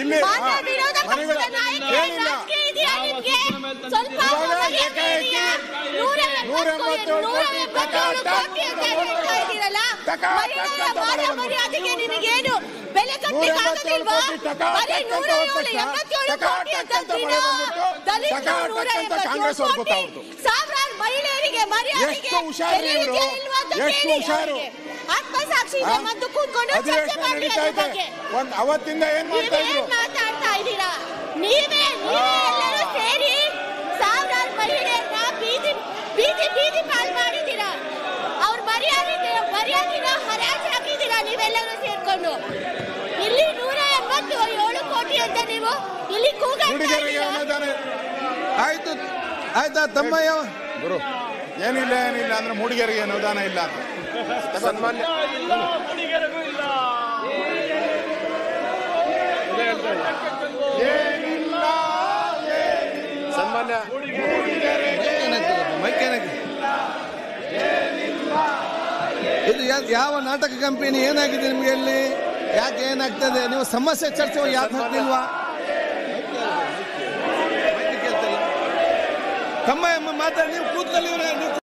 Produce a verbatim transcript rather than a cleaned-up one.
ಇಲ್ಲಿ ಮಾನ್ಯ ವಿರೋಧ ಪಕ್ಷದ ನಾಯಕರೇ ರಾಜಕೀಯ ಇದೆಯಾ ನಿಮಗೆ? ಸ್ವಲ್ಪ ಮರ್ಯಾದೆ ಇದೆಯಾ? ನೂರ ಎಂಬತ್ತೇಳು ಕೋಟಿ ಅಂತ ಹೇಳ್ತಾ ಇದ್ದೀರಲ್ಲ, ಮಹಿಳೆಯರ ಮಾನ ಮರ್ಯಾದೆಗೆ ನಿಮಗೇನು ಬೆಲೆ ಕಟ್ಟಲಿಕ್ಕಾಗಲಿಲ್ವಾ? ಬರೀ ನೂರ ಎಂಬತ್ತೇಳು ಕೋಟಿ ಅಂತಂತೀರಾ? ದಲಿತರು ನೂರ ಎಂಬತ್ತೇಳು ಕೋಟಿ, ಸಾವಿರಾರು ಮಹಿಳೆಯರಿಗೆ ಮರ್ಯಾದೆಗೆ ಬೆಲೆ ಇಲ್ವಾ ಅಂತ ಕೇಳಿ ಅವರಿಗೆ. ಆತ್ಮಸಾಕ್ಷಿ ಇದೆ ಮತ್ತು ಕೂತ್ಕೊಂಡು ಚರ್ಚೆ ಮಾಡಿ ಅದ್ರ ಬಗ್ಗೆ. ಅವತ್ತಿಂದ ಏನ್ ಮಾತಾಡ್ತಾ ಇದ್ದೀರಾ? ನೀವೇ ನೀವೇ ಎಲ್ಲರೂ ಸೇರಿ ಸಾವಿರಾರು ಮಹಿಳೆಯರನ್ನ ಬೀದಿ ಬೀದಿ ಬೀದಿ ಪಾಲ್ ಮಾಡಿದ್ದೀರಾ. ಅವ್ರ ಮರ್ಯಾದೆ ಮರ್ಯಾದಿನ ಹರಾಜು ಹಾಕಿದ್ದೀರಾ ನೀವೆಲ್ಲರೂ ಸೇರ್ಕೊಂಡು. ಇಲ್ಲಿ ನೂರ ಎಂಬತ್ತು ಏಳು ಕೋಟಿ ಅಂತ ನೀವು ಇಲ್ಲಿ ಕೂಗಾಡ್ತಾ ಇದ್ದೀರಾ. ಆಯ್ತು ಆಯ್ತಾ ತಮ್ಮಯ್ಯ ಗುರು, ಏನಿಲ್ಲ ಏನಿಲ್ಲ ಅಂದ್ರೆ ಮೂಡಿಗೆರೆಗೆ ಅನುದಾನ ಇಲ್ಲ ಅಂತ ಸನ್ಮಾನ್ಯ ಸನ್ಮಾನ್ಯ ಇದು ಯಾವ ನಾಟಕ ಕಂಪನಿ ಏನಾಗಿದೆ ನಿಮಗೆ? ಇಲ್ಲಿ ಯಾಕೆ ಏನಾಗ್ತದೆ? ನೀವು ಸಮಸ್ಯೆ ಚರ್ಚೆ ಯಾಕೆ ಹಾಕ್ತಿಲ್ವಾ? ತಮ್ಮ ಮಾತಾಡಿ, ನೀವು ಕೂತ್ಕೊಳ್ಳಿ.